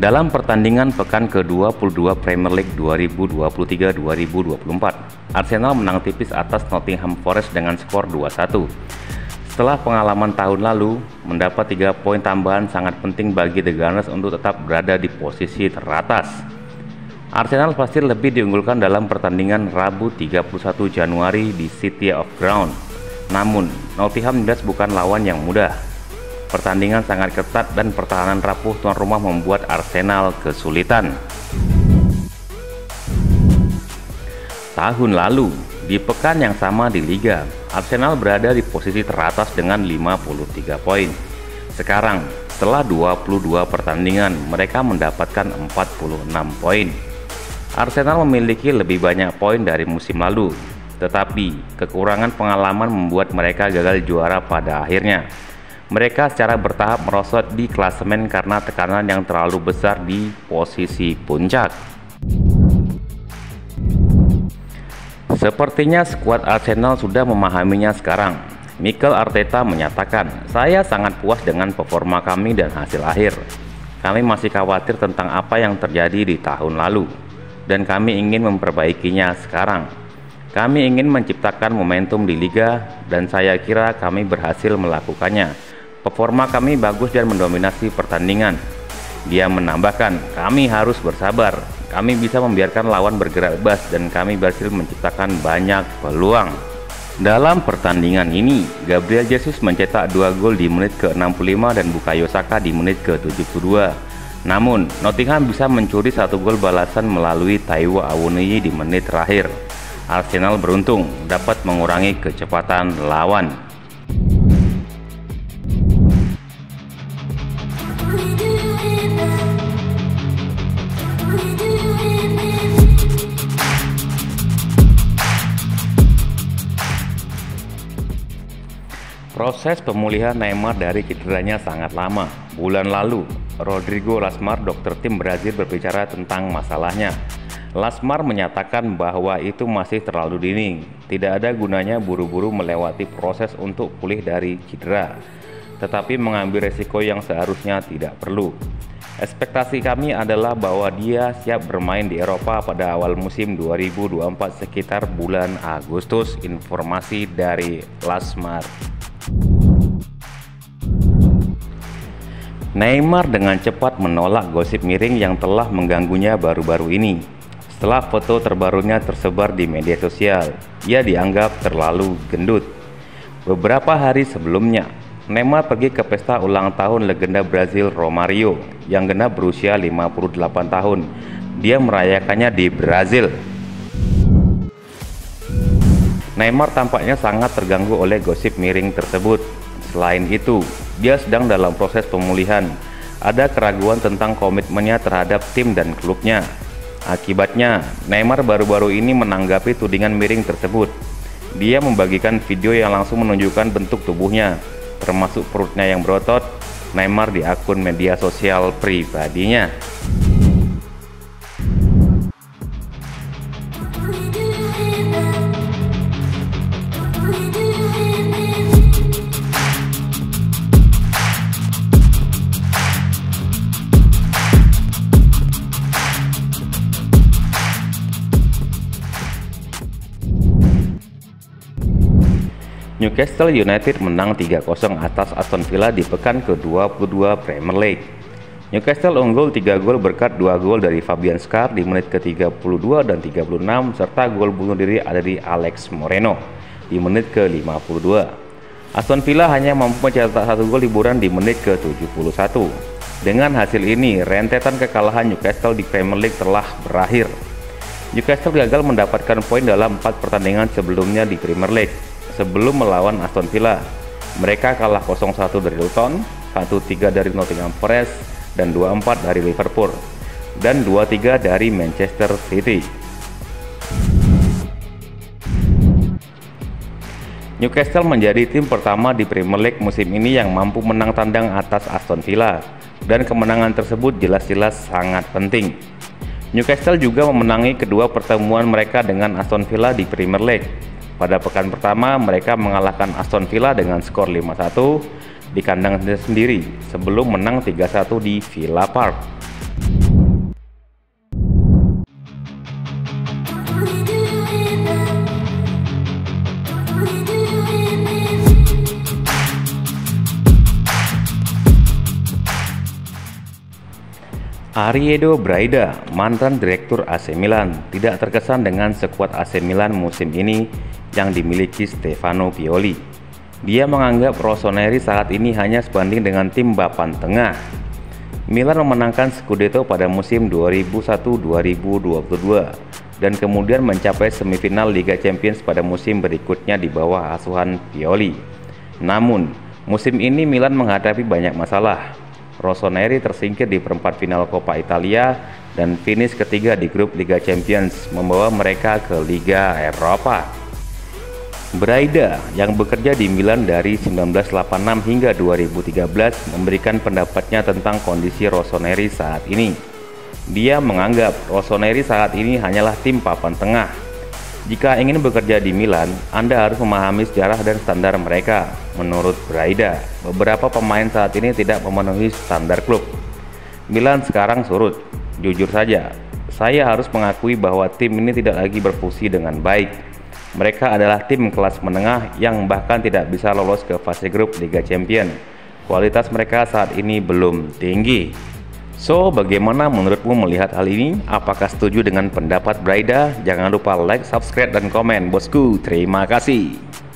Dalam pertandingan pekan ke-22 Premier League 2023-2024, Arsenal menang tipis atas Nottingham Forest dengan skor 2-1. Setelah pengalaman tahun lalu, mendapat 3 poin tambahan sangat penting bagi The Gunners untuk tetap berada di posisi teratas. Arsenal pasti lebih diunggulkan dalam pertandingan Rabu 31 Januari di City of Ground. Namun, Nottingham jelas bukan lawan yang mudah. Pertandingan sangat ketat dan pertahanan rapuh tuan rumah membuat Arsenal kesulitan. Tahun lalu, di pekan yang sama di Liga, Arsenal berada di posisi teratas dengan 53 poin. Sekarang, setelah 22 pertandingan, mereka mendapatkan 46 poin. Arsenal memiliki lebih banyak poin dari musim lalu, tetapi kekurangan pengalaman membuat mereka gagal juara pada akhirnya. Mereka secara bertahap merosot di klasemen karena tekanan yang terlalu besar di posisi puncak. Sepertinya skuad Arsenal sudah memahaminya sekarang. Mikel Arteta menyatakan, "Saya sangat puas dengan performa kami dan hasil akhir. Kami masih khawatir tentang apa yang terjadi di tahun lalu, dan kami ingin memperbaikinya sekarang. Kami ingin menciptakan momentum di Liga, dan saya kira kami berhasil melakukannya. Performa kami bagus dan mendominasi pertandingan." Dia menambahkan, "Kami harus bersabar. Kami bisa membiarkan lawan bergerak bebas dan kami berhasil menciptakan banyak peluang." Dalam pertandingan ini, Gabriel Jesus mencetak 2 gol di menit ke-65 dan Bukayo Saka di menit ke-72. Namun, Nottingham bisa mencuri 1 gol balasan melalui Taiwo Awoniyi di menit terakhir. Arsenal beruntung dapat mengurangi kecepatan lawan. Proses pemulihan Neymar dari cederanya sangat lama. Bulan lalu, Rodrigo Lasmar, dokter tim Brazil, berbicara tentang masalahnya. Lasmar menyatakan bahwa itu masih terlalu dini. Tidak ada gunanya buru-buru melewati proses untuk pulih dari cedera, tetapi mengambil resiko yang seharusnya tidak perlu. Ekspektasi kami adalah bahwa dia siap bermain di Eropa pada awal musim 2024 sekitar bulan Agustus. Informasi dari Lasmar. Neymar dengan cepat menolak gosip miring yang telah mengganggunya baru-baru ini. Setelah foto terbarunya tersebar di media sosial, ia dianggap terlalu gendut. Beberapa hari sebelumnya, Neymar pergi ke pesta ulang tahun legenda Brazil Romario yang genap berusia 58 tahun. Dia merayakannya di Brazil. Neymar tampaknya sangat terganggu oleh gosip miring tersebut. Selain itu, dia sedang dalam proses pemulihan. Ada keraguan tentang komitmennya terhadap tim dan klubnya. Akibatnya, Neymar baru-baru ini menanggapi tudingan miring tersebut. Dia membagikan video yang langsung menunjukkan bentuk tubuhnya, termasuk perutnya yang berotot. Neymar di akun media sosial pribadinya. Newcastle United menang 3-0 atas Aston Villa di pekan ke-22 Premier League. Newcastle unggul 3 gol berkat 2 gol dari Fabian Schär di menit ke-32 dan 36 serta gol bunuh diri dari Alex Moreno di menit ke-52. Aston Villa hanya mampu mencetak 1 gol hiburan di menit ke-71. Dengan hasil ini, rentetan kekalahan Newcastle di Premier League telah berakhir. Newcastle gagal mendapatkan poin dalam 4 pertandingan sebelumnya di Premier League. Sebelum melawan Aston Villa, mereka kalah 0-1 dari Luton, 1-3 dari Nottingham Forest, dan 2-4 dari Liverpool, dan 2-3 dari Manchester City. Newcastle menjadi tim pertama di Premier League musim ini yang mampu menang tandang atas Aston Villa, dan kemenangan tersebut jelas-jelas sangat penting. Newcastle juga memenangi kedua pertemuan mereka dengan Aston Villa di Premier League. Pada pekan pertama, mereka mengalahkan Aston Villa dengan skor 5-1 di kandang sendiri sebelum menang 3-1 di Villa Park. Ariedo Braida, mantan direktur AC Milan, tidak terkesan dengan skuad AC Milan musim ini yang dimiliki Stefano Pioli. Dia menganggap Rossoneri saat ini hanya sebanding dengan tim papan tengah. Milan memenangkan Scudetto pada musim 2001-2022 dan kemudian mencapai semifinal Liga Champions pada musim berikutnya di bawah asuhan Pioli. Namun, musim ini Milan menghadapi banyak masalah. Rossoneri tersingkir di perempat final Coppa Italia dan finish ketiga di grup Liga Champions, membawa mereka ke Liga Eropa. Braida yang bekerja di Milan dari 1986 hingga 2013 memberikan pendapatnya tentang kondisi Rossoneri saat ini. Dia menganggap Rossoneri saat ini hanyalah tim papan tengah. Jika ingin bekerja di Milan, Anda harus memahami sejarah dan standar mereka. Menurut Braida, beberapa pemain saat ini tidak memenuhi standar klub. Milan sekarang surut. Jujur saja, saya harus mengakui bahwa tim ini tidak lagi berfungsi dengan baik. Mereka adalah tim kelas menengah yang bahkan tidak bisa lolos ke fase grup Liga Champions. Kualitas mereka saat ini belum tinggi. So, bagaimana menurutmu melihat hal ini? Apakah setuju dengan pendapat Braida? Jangan lupa like, subscribe, dan komen, bosku. Terima kasih.